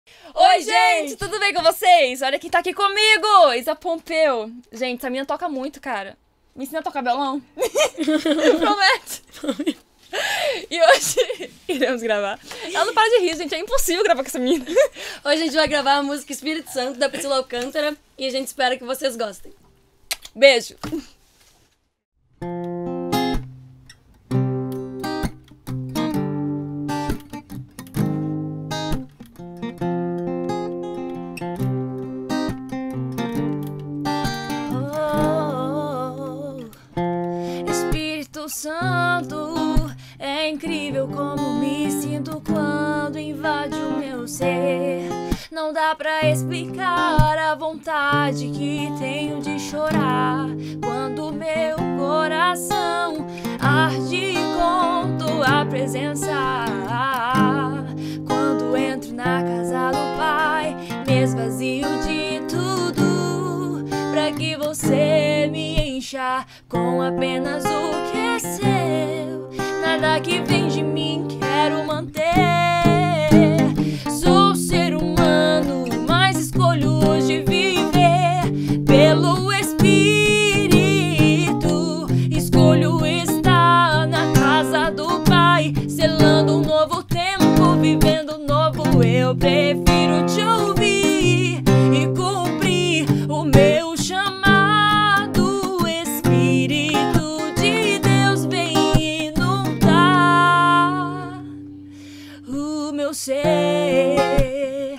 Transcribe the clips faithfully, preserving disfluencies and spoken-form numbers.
Oi, gente, tudo bem com vocês? Olha quem tá aqui comigo, Isa Pompeu. Gente, essa menina toca muito, cara. Me ensina a tocar violão. Promete. E hoje iremos gravar. Ela não para de rir, gente, é impossível gravar com essa menina. Hoje a gente vai gravar a música Espírito Santo, da Priscila Alcântara, e a gente espera que vocês gostem. Beijo. Santo, é incrível como me sinto quando invade o meu ser. Não dá pra explicar a vontade que tenho de chorar quando meu coração arde com tua presença. Quando entro na casa do Pai, me esvazio de tudo pra que você me encha com apenas o que é seu. Nada que vem de mim quero manter. Sou ser humano, mas escolho hoje viver pelo Espírito. Escolho estar na casa do Pai, selando um novo tempo, vivendo um novo. Eu prefiro te ouvir e cumprir o meu chamado. Ser.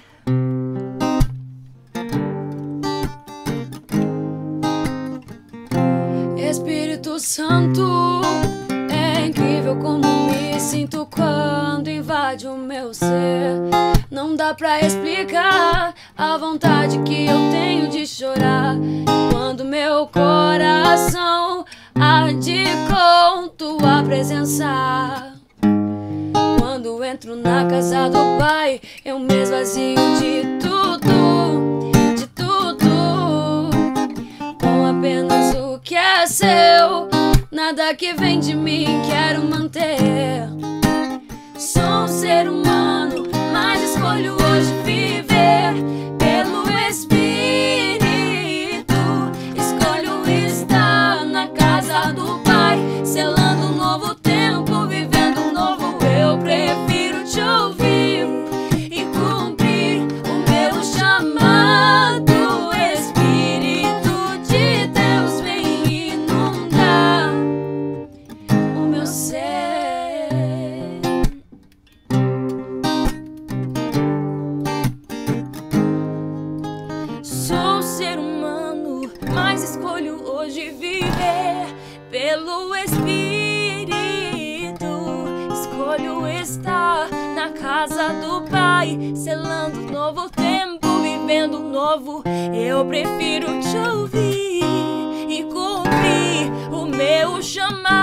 Espírito Santo, é incrível como me sinto quando invade o meu ser. Não dá pra explicar a vontade que eu tenho de chorar quando meu coração arde com tua presença. Quando entro na casa do Pai, eu me esvazio de tudo, de tudo, com apenas o que é seu. Nada que vem de mim quero manter. Sou um ser humano, mas escolho hoje viver pelo Espírito. Escolho estar na casa do Pai, selando um novo tempo, vivendo um novo. Eu prefiro te ouvir e cumprir o meu chamado. Espírito de Deus, vem inundar o meu ser. Sou um ser humano, mas escolho hoje viver pelo Espírito. Escolho estar na casa do Pai, selando um novo tempo, vivendo um novo. Eu prefiro te ouvir e cumprir o meu chamado.